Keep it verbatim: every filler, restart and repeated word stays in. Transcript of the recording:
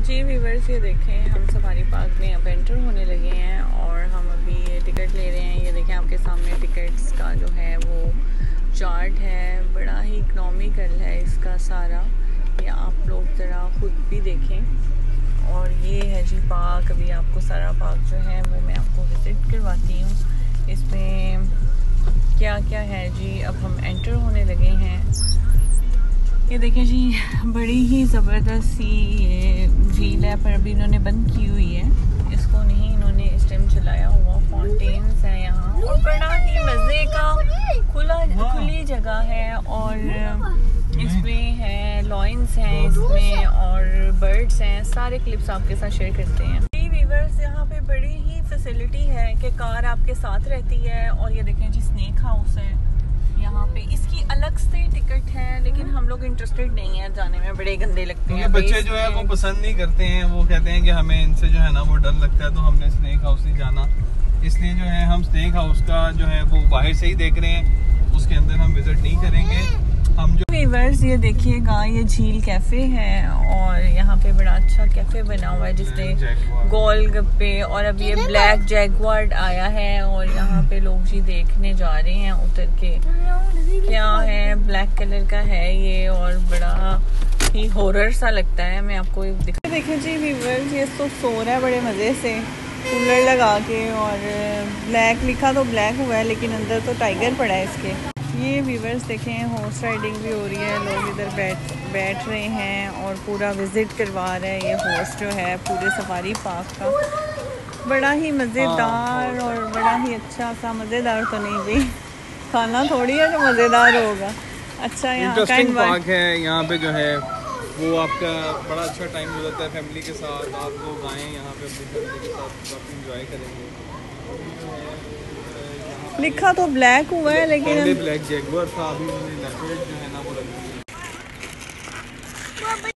जी viewers, ये देखें हम सफारी पार्क में अब एंटर होने लगे हैं और हम अभी ये टिकट ले रहे हैं। ये देखें आपके सामने टिकट्स का जो है वो चार्ट है, बड़ा ही इकनॉमिकल है इसका सारा। ये आप लोग ज़रा ख़ुद भी देखें। और ये है जी पार्क। अभी आपको सारा पार्क जो है वो मैं आपको विज़िट करवाती हूँ। इसमें क्या क्या है जी, अब हम एंटर होने लगे हैं। ये देखें जी, बड़ी ही ज़बरदस्त सी ये झील है, पर अभी इन्होंने बंद की हुई है इसको, नहीं इन्होंने इस टाइम चलाया हुआ। फाउंटेन्स है यहाँ और बड़ा ही मज़े का खुला खुली जगह है। और इसमें है लॉयंस हैं इसमें और बर्ड्स हैं। सारे क्लिप्स आपके साथ शेयर करते हैं। व्यूअर्स, यहाँ पे बड़ी ही फैसिलिटी है कि कार आपके साथ रहती है। और ये देखें जी स्नेक हाउस है यहाँ पे, इसकी अलग से टिकट है, लेकिन हम लोग इंटरेस्टेड नहीं है जाने में, बड़े गंदे लगते हैं। बच्चे जो है वो पसंद नहीं करते हैं, वो कहते हैं कि हमें इनसे जो है ना वो डर लगता है, तो हमने स्नेक हाउस नहीं जाना। इसलिए जो है हम स्नेक हाउस का जो है वो बाहर से ही देख रहे हैं, उसके अंदर हम विजिट नहीं करेंगे। हम जो व्यूअर्स ये देखिएगा, ये झील कैफे है और यहाँ पे बड़ा अच्छा कैफे बना हुआ है जिसने गोल गप्पे, और अब ये ब्लैक जैगवार आया है और यहाँ पे लोग जी देखने जा रहे हैं उतर के। क्या है, ब्लैक कलर का है ये और बड़ा ही हॉरर सा लगता है। मैं आपको दिखा देखें जी व्यूअर्स, ये तो सो रहा है बड़े मज़े से कूलर लगा के। और ब्लैक लिखा तो ब्लैक हुआ है, लेकिन अंदर तो टाइगर पड़ा है इसके। ये व्यूअर्स देखें, हॉर्स राइडिंग भी हो रही है, लोग इधर बैठ बैठ रहे हैं और पूरा विज़िट करवा रहे हैं। ये हॉर्स जो है पूरे सफारी पार्क का, बड़ा ही मज़ेदार और बड़ा ही अच्छा सा। मज़ेदार तो नहीं भाई, खाना थोड़ी है जो मज़ेदार होगा। अच्छा, यहाँ का पार्क है, यहाँ पे जो है वो आपका बड़ा अच्छा टाइम गुजरता है फैमिली के साथ। आप लोग आएँ यहाँ पे अपनी फैमिली के साथ काफ़ी इंजॉय करेंगे। लिखा तो ब्लैक हुआ है, लेकिन ब्लैक जैगुआर था, अभी उन्होंने लेपर्ड जो है ना वो रख दिया।